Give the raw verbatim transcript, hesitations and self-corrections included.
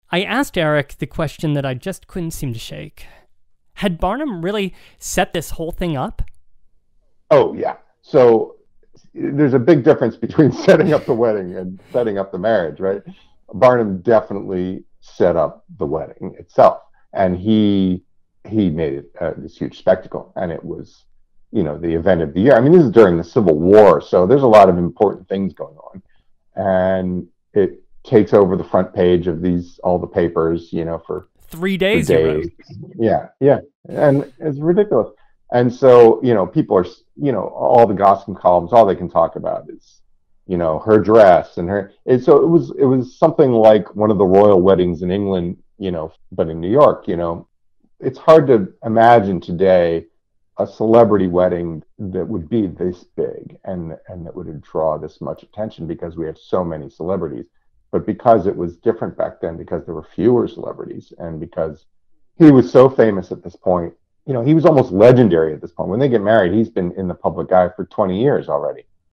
I asked Eric the question that I just couldn't seem to shake. Had Barnum really set this whole thing up? Oh, yeah. So there's a big difference between setting up the wedding and setting up the marriage, right? Barnum definitely set up the wedding itself, and he he made it uh, this huge spectacle, and it was, you know, the event of the year. I mean, this is during the Civil War, so there's a lot of important things going on, and it takes over the front page of these all the papers, you know, for Three for days, you wrote. days. Yeah, yeah, and it's ridiculous. And so, you know, people are, you know, all the gossip columns, all they can talk about is, you know, her dress and her. And so it was, it was something like one of the royal weddings in England, you know, but in New York, you know, it's hard to imagine today a celebrity wedding that would be this big and and that would draw this much attention because we have so many celebrities. But because it was different back then, because there were fewer celebrities, and because he was so famous at this point, you know, he was almost legendary at this point. When they get married, he's been in the public eye for twenty years already.